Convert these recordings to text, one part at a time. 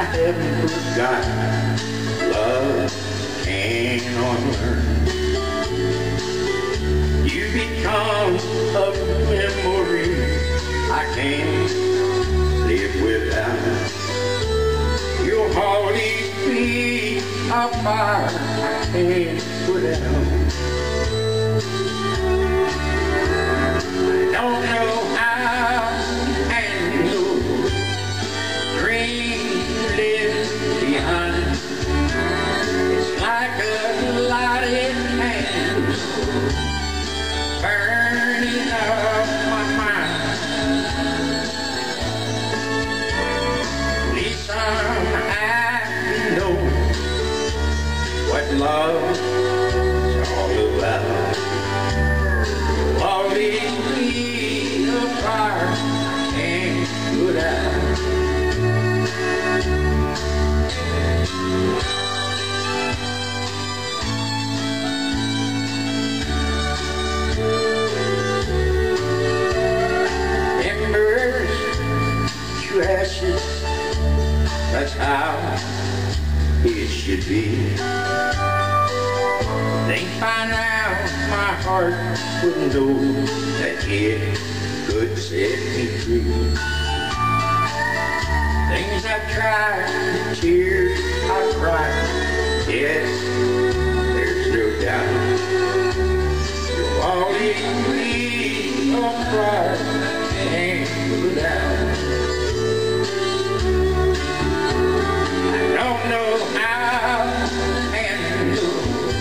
haven't forgotten. Love cannot learn. You become a memory I can't live without. You'll always be a fire I can't put out. I don't know how to handle dreams you live behind. It's like a lighted candle burning up my mind. At least somehow know what love's all about. You'll always be a fire I can't put out. Embers to ashes, that's how it should be. They find out my heart wouldn't know that it could set me free. Things I've tried, the tears I've cried, yes, there's no doubt. You'll always be a fire I can't put out. I don't know how to handle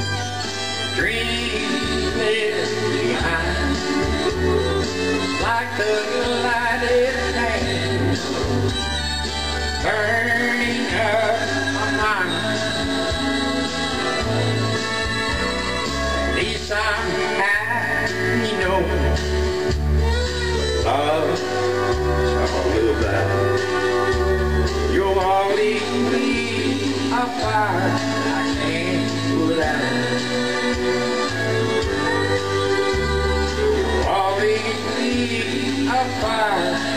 dreams left behind. Like the lighted candle burning up my mind. At least I'm happy knowing what love's all about. You'll always be a fire I can't put out. You'll always be a fire